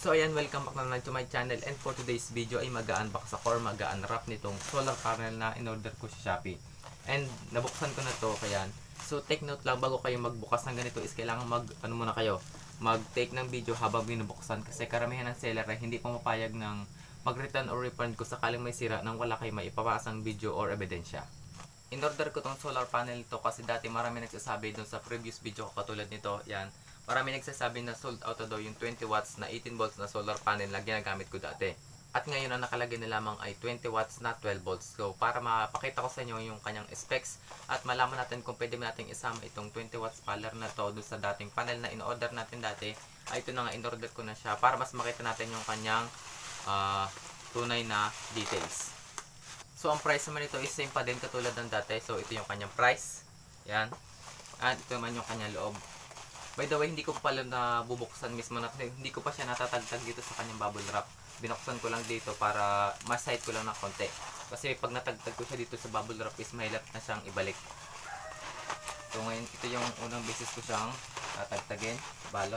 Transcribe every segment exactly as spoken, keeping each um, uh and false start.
So ayan, welcome back naman to my channel, and for today's video ay mag-unbox ako or mag-unwrap nitong solar panel na in-order ko sa Shopee. And nabuksan ko na to, kaya so take note lang, bago kayo magbukas ng ganito is kailangan mag ano muna kayo, mag-take ng video habang binubuksan, kasi karamihan ng seller ay hindi pumapayag ng mag-return or refund ko sakaling may sira nang wala kayo maipapasang video or ebidensya. In-order ko tong solar panel to kasi dati marami nagsasabi dun sa previous video ko katulad nito, yan. Marami nagsasabi na sold out daw yung twenty watts na eighteen volts na solar panel na ginagamit ko dati. At ngayon ang nakalagay na lamang ay twenty watts na twelve volts. So para mapakita ko sa inyo yung kanyang specs at malaman natin kung pwede natin isama itong twenty watts panel na to doon sa dating panel na in-order natin dati, ay ito na nga, in-order ko na siya para mas makita natin yung kanyang uh, tunay na details. So ang price naman ito is same pa din katulad ng dati. So ito yung kanyang price. Yan. At ito naman yung kanyang loob. By the way, hindi ko pala na bubuksan mismo na, hindi ko pa siya natatagtag dito sa kanyang bubble wrap. Binuksan ko lang dito para mas-side ko lang ng konti. Kasi pag natagtag ko siya dito sa bubble wrap is mahirap na siyang ibalik. So ngayon, ito yung unang beses ko siyang tatagtagin, balot.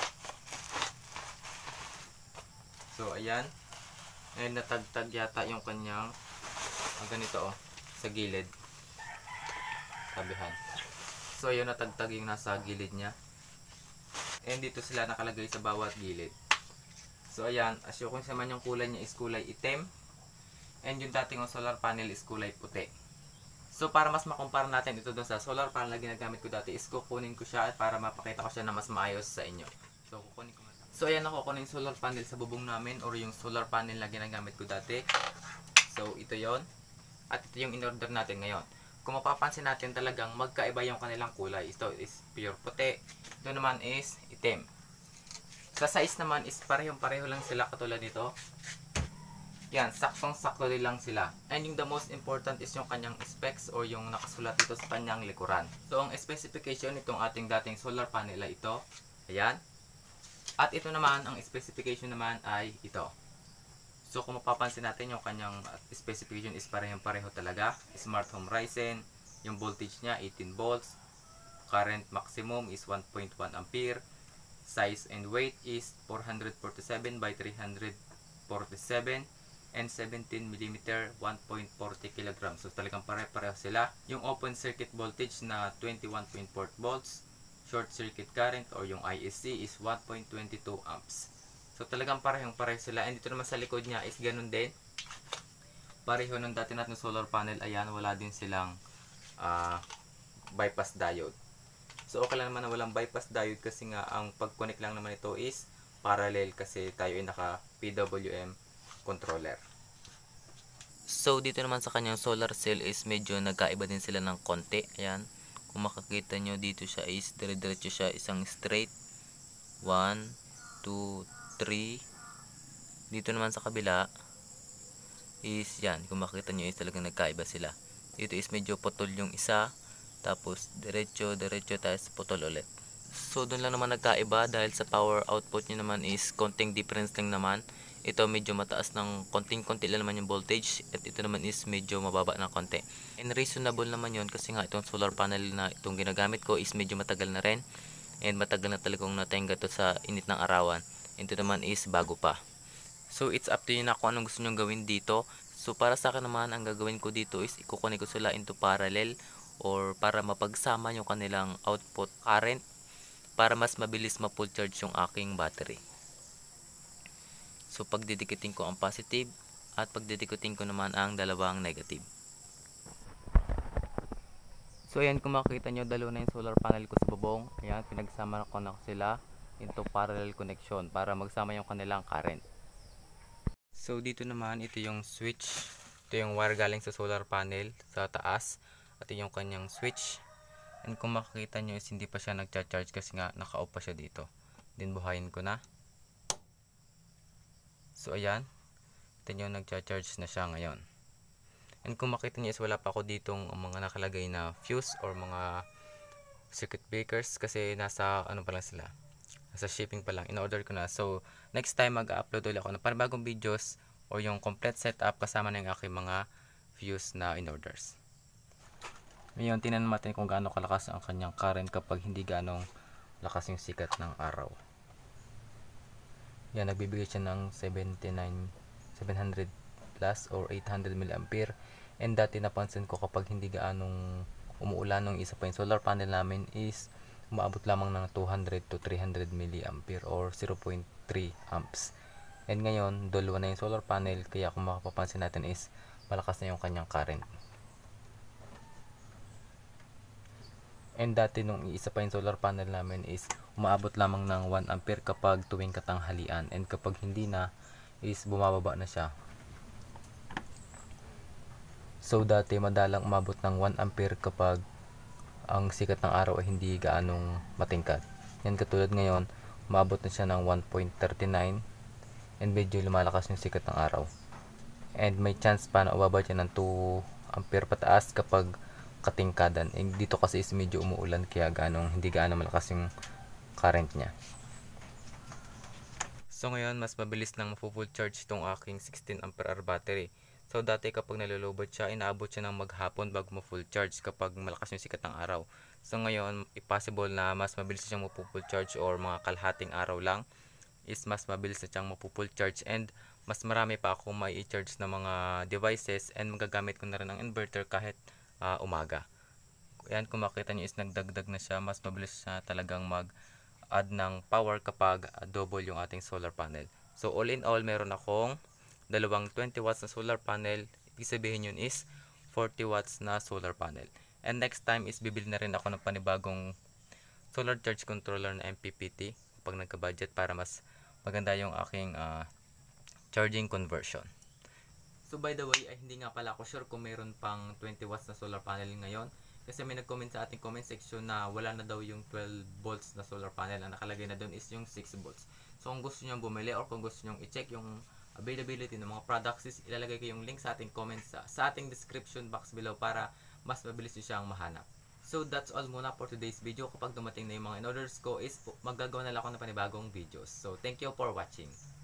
So ayan. Ngayon natagtag yata yung kanyang ang ganito oh, sa gilid. Sabihan. So yun, natagtag yung nasa gilid niya. And dito sila nakalagay sa bawat gilid. So ayan, as you can see naman yung kulay niya is kulay itim. And yung dating solar panel is kulay puti. So para mas makumpara natin ito dun sa solar panel na ginagamit ko dati is kukunin ko siya at para mapakita ko siya na mas maayos sa inyo. So kukunin ko. So ayan, nakukunin yung solar panel sa bubong namin or yung solar panel na ginagamit ko dati. So ito yon. At ito yung in-order natin ngayon. Kung mapapansin natin, talagang magkaiba yung kanilang kulay. Ito is pure puti. Ito naman is itim. Sa size naman is parehong-pareho lang sila katulad nito. Yan, saktong-sakto din lang sila. And yung the most important is yung kanyang specs o yung nakasulat dito sa kanyang likuran. So ang specification nitong ating dating solar panel ay ito. Ayan. At ito naman, ang specification naman ay ito. So kung mapapansin natin, yung kanyang specification is parehong-pareho talaga. Smart Home Ryzen, yung voltage niya eighteen volts, current maximum is one point one ampere, size and weight is four hundred forty-seven by three hundred forty-seven, and seventeen millimeter, one point four zero kilograms. So talagang pare-pareho sila. Yung open circuit voltage na twenty-one point four volts, short circuit current or yung I S C is one point two two amps. So talagang parehong pareho sila. And dito naman sa likod niya is ganun din. Pareho ng dati natin solar panel. Ayan, wala din silang uh, bypass diode. So okay lang naman na walang bypass diode kasi nga ang pag-connect lang naman ito is parallel kasi tayo ay naka P W M controller. So dito naman sa kanyang solar cell is medyo nagkaiba din sila ng konti. Ayan, kung makakita nyo dito siya is dire-diretso siya, isang straight. one, two, three. Dito naman sa kabila is yan, kung makita nyo is talagang nagkaiba sila. Dito is medyo putol yung isa, tapos diretso diretso tapos putol ulit. So doon lang naman nagkaiba dahil sa power output nyo naman is konting difference lang naman. Ito medyo mataas ng konting-konti lang naman yung voltage at ito naman is medyo mababa ng konti. And reasonable naman yon kasi nga itong solar panel na itong ginagamit ko is medyo matagal na rin. And matagal na talagang natenga to sa init ng arawan. Ito naman is bago pa. So it's up to you na kung anong gusto nyo gawin dito. So para sa akin naman, ang gagawin ko dito is ikukunin ko sila into parallel or para mapagsama yung kanilang output current para mas mabilis ma-full charge yung aking battery. So pagdidikitin ko ang positive at pagdidikitin ko naman ang dalawang negative. So ayan, kung makikita nyo, dalawa na yung solar panel ko sa bubong. Ayan, pinagsama ko na sila into parallel connection para magsama yung kanilang current. So dito naman, ito yung switch. Ito yung wire galing sa solar panel sa taas. At ito yung kanyang switch. And kung makikita nyo is hindi pa siya nagcha-charge kasi nga naka-off pa siya dito. Then buhayin ko na. So ayan, ito yung nagcha-charge na siya ngayon. And kung makita nyo is wala pa ako ditong mga nakalagay na fuse or mga circuit breakers kasi nasa ano pa lang sila, nasa shipping pa lang, in-order ko na. So next time mag-upload ulit ako ng panibagong videos or yung complete setup kasama na yung aking mga fuse na in-orders. Ngayon tingnan natin kung gaano kalakas ang kanyang current kapag hindi ganong lakas yung sikat ng araw. Yan, nagbibigay siya ng seventy-nine, seven hundred plus or eight hundred milliampere. And dati napansin ko kapag hindi gaanong umuulan ng isa pa yung solar panel namin is umaabot lamang ng two hundred to three hundred milliampere or zero point three amps. And ngayon, dalawa na yung solar panel, kaya kung makapapansin natin is malakas na yung kanyang current. And dati nung isa pa yung solar panel namin is umaabot lamang ng one ampere kapag tuwing katanghalian, and kapag hindi na is bumababa na siya. So dati madalang umabot ng one ampere kapag ang sikat ng araw ay hindi gaanong matingkad. Yan, katulad ngayon, umabot na siya ng one point three nine and medyo lumalakas yung sikat ng araw. And may chance pa na umabot yan ng two ampere pataas kapag katingkadan. And dito kasi is medyo umuulan, kaya ganong hindi gaano malakas yung current niya. So ngayon, mas mabilis nang mapu-full charge itong aking sixteen ampere hour battery. So dati kapag nalulobot siya, inaabot siya ng maghapon bago ma-full charge kapag malakas yung sikat ng araw. So ngayon, possible na mas mabilis siyang mapu-full charge or mga kalahating araw lang is mas mabilis na siyang mapu-full charge, and mas marami pa ako may i-charge na mga devices, and magagamit ko na rin ang inverter kahit uh, umaga. Yan, kung makita nyo is nagdagdag na siya, mas mabilis na talagang mag-add ng power kapag uh, double yung ating solar panel. So all in all, meron akong dalawang twenty watts na solar panel. Ibig sabihin yun is forty watts na solar panel. And next time is bibili na rin ako ng panibagong solar charge controller na M P P T kapag nagka-budget, para mas maganda yung aking uh, charging conversion. So by the way, ay hindi nga pala ako sure kung meron pang twenty watts na solar panel ngayon, kasi may nag-comment sa ating comment section na wala na daw yung twelve volts na solar panel. Ang nakalagay na doon is yung six volts. So kung gusto niyo bumili or kung gusto niyo i-check yung availability ng mga products, is ilalagay ko yung link sa ating comments sa, sa ating description box below para mas mabilis niyo siyang mahanap. So that's all muna for today's video. Kapag dumating na yung mga in-orders ko is magagawa na lang ako ng panibagong videos. So thank you for watching.